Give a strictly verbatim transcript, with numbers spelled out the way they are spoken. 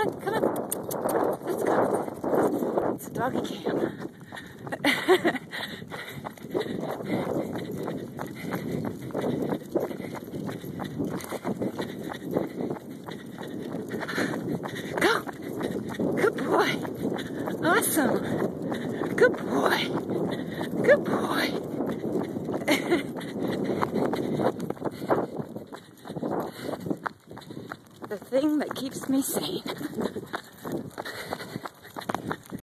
on, come on. Let's go. It's a doggy cam. Go. Good boy. Awesome. Good boy. Good boy. The thing that keeps me sane.